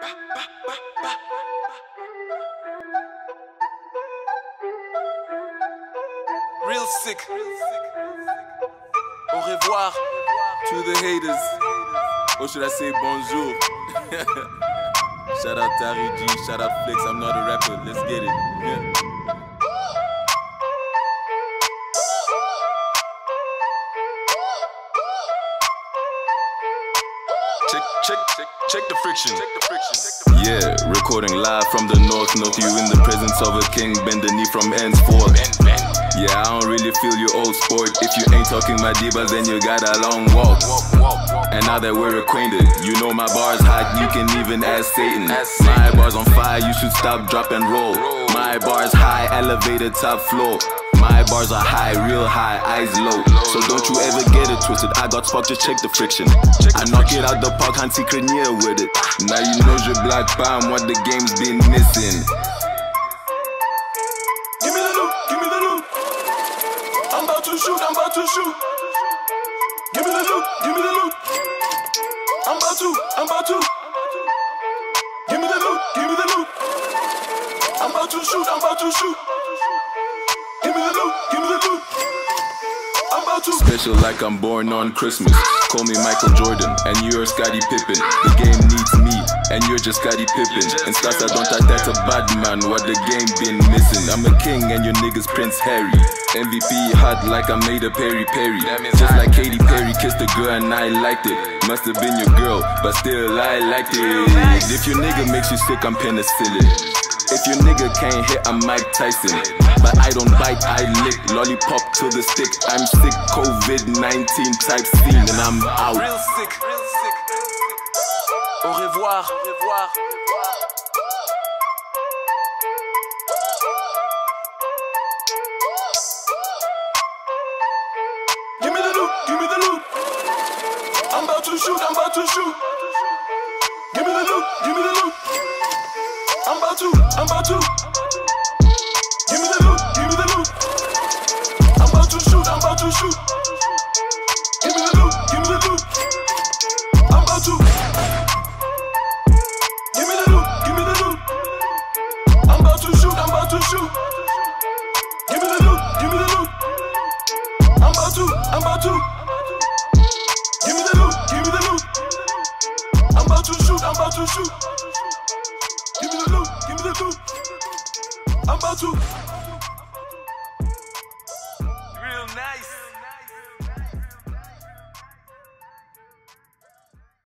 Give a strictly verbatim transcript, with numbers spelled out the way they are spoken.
Real sick. Au revoir to the haters. Or should I say bonjour? Shout out Tari G, shout out Flex. I'm not a rapper. Let's get it. Yeah. Check, check, check, check the friction. Check the friction. Yeah, recording live from the north. Note you in the presence of a king. Bend the knee from henceforth. Yeah, I don't really feel you old sport. If you ain't talking my divas, then you got a long walk. And now that we're acquainted, you know my bars hot, you can even ask Satan. My bars on fire, you should stop, drop and roll. My bars high, elevated top floor. My bars are high, real high, eyes low. So don't you ever get it twisted. I got spark, just check the friction. I knock it out the park, Hansi Cranier with it. Now you know your black palm, what the game's been missing. Give me the loot, give me the loot. I'm about to shoot, I'm about to shoot. Give me the loot, give me the loot. I'm about to, I'm about to. Give me the loot, give me the loot. I'm about to shoot, I'm about to shoot. Give me the loot, give me the loot. I'm about to. Special like I'm born on Christmas. Call me Michael Jordan, and you're Scottie Pippen. The game needs me, and you're just Scottie Pippen. And stars I don't act, that's a bad man. What the game been missing? I'm a king, and your niggas Prince Harry. M V P hot like I made a Perry Perry. Just like Katy Perry kissed a girl and I liked it. Must have been your girl, but still I liked it. If your nigga makes you sick, I'm penicillin. If your nigga can't hit, I'm Mike Tyson. But I don't bite, I lick. Lollipop to the stick. I'm sick, COVID nineteen type scene, and I'm out. Real sick, real sick. Au revoir, au revoir. Give me the loot, give me the loot. I'm about to shoot, I'm about to shoot. Give me the loot, give me the loot. I'm about to, I'm about to. Give me the loot, give me the loot. I'm about to shoot, I'm about to shoot. Give me the loot, give me the loot. I'm about to. Give me the loot, give me the loot. I'm about to shoot, I'm about to shoot. Give me the loot, give me the loot. I'm about to, I'm about to. Give me the loot, give me the loot. I'm about to shoot, I'm about to shoot. Give me the loot, give me the loot. I'm about to.